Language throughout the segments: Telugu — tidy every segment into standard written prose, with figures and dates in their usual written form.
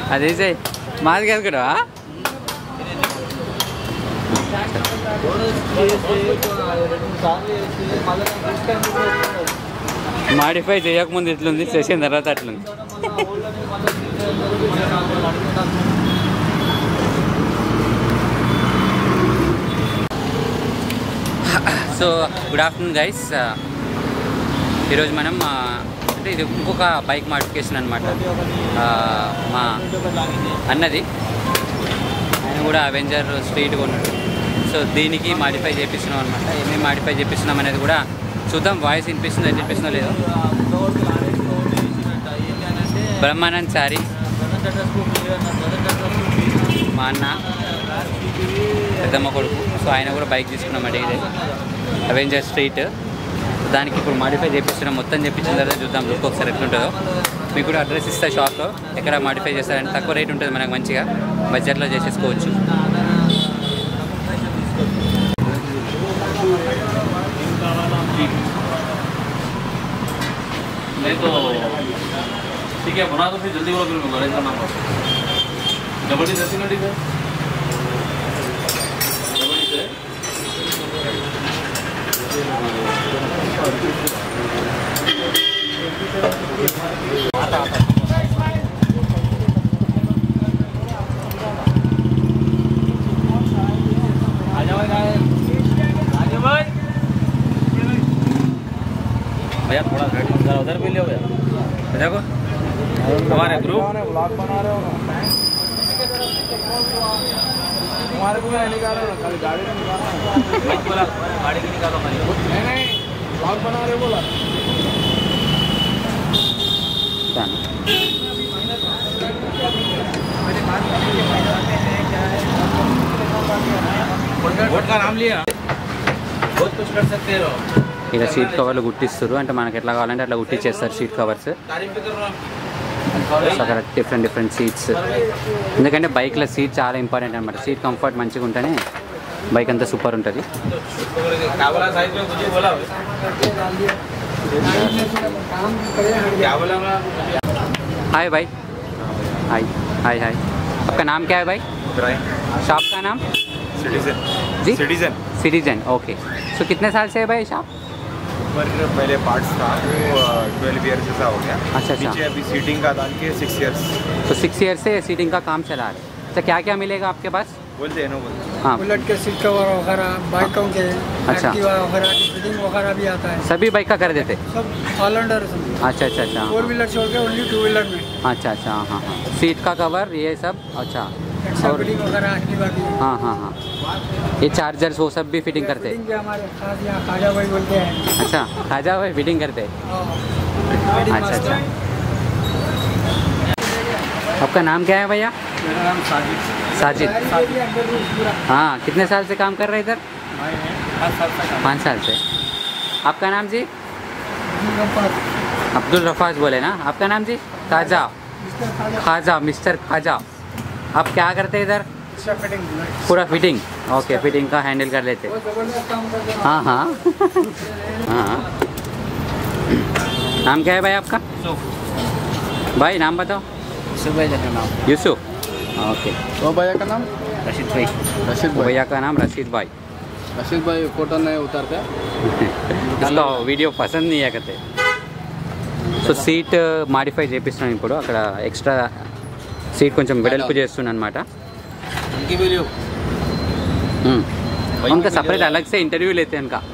అదే సై మాది కాదు కూడా మాడిఫై చేయకముందు ఇట్లుంది, చేసిన తర్వాత అట్లుంది. So good afternoon guys. ఈరోజు మనం అంటే ఇది ఇంకొక బైక్ మాడిఫికేషన్ అనమాట. మా అన్నది, ఆయన కూడా అవెంజర్ స్ట్రీట్ కొన్నాడు. సో దీనికి మాడిఫై చేపిస్తున్నాం అనమాట. ఏమేమి మాడిఫై చేపిస్తున్నాం అనేది కూడా చూద్దాం. వాయిస్ వినిపిస్తుందో వినిపిస్తుందో లేదో. బ్రహ్మానంద్ సారీ, మా అన్న పెద్దమ్మ కొడుకు. సో ఆయన కూడా బైక్ తీసుకున్నామండి, ఇదే అవెంజర్ స్ట్రీట్. దానికి ఇప్పుడు మాడిఫై చేపిస్తున్నాం. మొత్తం చేపించిన తర్వాత చూద్దాం లుక్ ఒకసారి ఎట్లుంటుందో. మీకు కూడా అడ్రస్ ఇస్తా షాప్లో, ఎక్కడ మాడిఫై చేస్తారంటే తక్కువ రేట్ ఉంటుంది మనకు, మంచిగా బడ్జెట్లో చేసేసుకోవచ్చు. ठीक है, बना तो फिर जल्दी बोलो, फिर मैं बड़े करना पड़ता डबल डी जैसी नडी है, डबल डी से भैया थोड़ा उधर भी ले भैया, देखो हमारे ग्रुप ब्लॉग बना रहे हो ना, हमारे को नहीं निकालो ना, खाली गाड़ी में निकालना है, बोला गाड़ी की निकालो, नहीं ब्लॉग बना रहे बोला। वोट का नाम लिया, बहुत कुछ कर सकते हो. ఇలా సీట్ కవర్లు కుట్టిస్తారు, అంటే మనకి ఎట్లా కావాలంటే అట్లా కుట్టించేస్తారు సీట్ కవర్స్. అక్కడ డిఫరెంట్ సీట్స్, ఎందుకంటే బైక్లో సీట్ చాలా ఇంపార్టెంట్ అనమాట. సీట్ కంఫర్ట్ మంచిగా ఉంటేనే బైక్ అంతా సూపర్ ఉంటుంది. हाय भाई, हाय हाय हाय. आपका नाम क्या है भाई? शॉप का नाम? सिटीजन. जी सिटीजन. Citizen, okay. सो कितने साल से है भाई शॉप? पर पहले पार्ट्स था वो 12 ईयर जैसा हो गया. अच्छा. नीचे अभी सीटिंग का डाल के 6 इयर्स. तो 6 ईयर से सीटिंग का काम चला रहे. तो क्या क्या मिलेगा आपके पास? बोलते हैं ना बोलते. हाँ, बुलेट के सीट कवर वगैरह, बाइकों के अच्छा. एक्टिवा वगैरह की फिटिंग वगैरह भी आता है. सभी बाइक का कर देते? सब ऑल अंडर. अच्छा. 4 व्हीलर छोड़ के ओनली 2 व्हीलर में. अच्छा. हाँ. सीट का कवर ये सब. अच्छा. और फिटिंग वगैरह एक्टिवा की. हाँ. ये चार्जर्स वो सब भी फिटिंग करते हैं? फिटिंग के हमारे खास यहाँ खाजा भाई बोलते हैं. अच्छा, खाजा भाई फिटिंग करते हैं. अच्छा. आपका नाम क्या है भैया? मेरा नाम साजिद. हाँ, कितने साल से काम कर रहे हैं इधर? 5 साल से. आपका नाम जी? अब्दुल रफाज बोले ना. आपका नाम जी? खाजा, मिस्टर खाजा. आप क्या करते हैं इधर? पूरा फिटिंग. ओके, फिटिंग का हैंडल कर लेते. हाँ. नाम क्या है भाई आपका? भाई नाम बताओ. यूसुफ. ओके. तो भैया का नाम रशीद भाई. भैया का नाम रशीद भाई. रशीद भाई फोटो नहीं उतारते. इसका वीडियो पसंद नहीं है कहते. సో సీట్ మాడిఫై చేపిస్తున్నాను ఇప్పుడు. అక్కడ ఎక్స్ట్రా సీట్ కొంచెం వెడల్పు చేస్తున్నాను అనమాట. उनका सेपरेट अलग से इंटरव्यू लेते हैं उनका.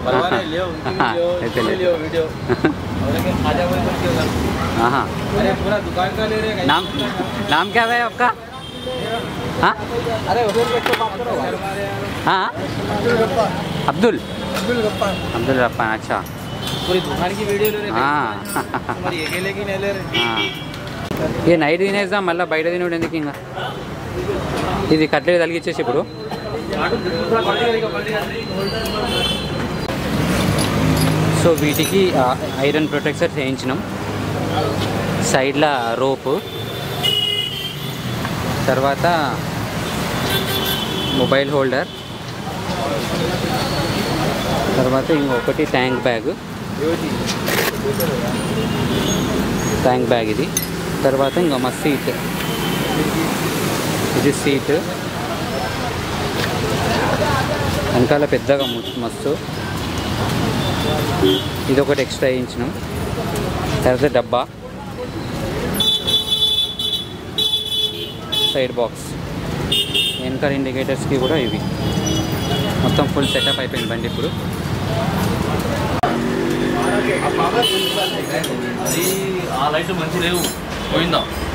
हाँ. नाम क्या है आपका? हाँ. हाँ, अब्दुल रफ्फान. अच्छा, पूरी दुकान की वीडियो ले रहे. हाँ. अकेले की नहीं ले रहे. ये నైట్ తినేద్దాం, మళ్ళీ బయట తినడం ఎందుకు? ఇంకా ఇది కట్లెట్ తలిగిచ్చేసి ఇప్పుడు. సో వీటికి ఐరన్ ప్రొటెక్టర్ చేయించినాం. సైడ్ల రోప్, తర్వాత మొబైల్ హోల్డర్, తర్వాత ఇంకొకటి ట్యాంక్ బ్యాగ్ ఇది. తర్వాత ఇంకా మా సీట్ ఇది సీట్ వెనకాల పెద్దగా మస్తు. ఇది ఒకటి ఎక్స్ట్రా వేయించినాం. తర్వాత డబ్బా, సైడ్ బాక్స్, వెనకాల ఇండికేటర్స్కి కూడా ఇవి. మొత్తం ఫుల్ సెటప్ అయిపోయింది బండి ఇప్పుడు. ఆ లైట్ మంచి లేవు పోయిందా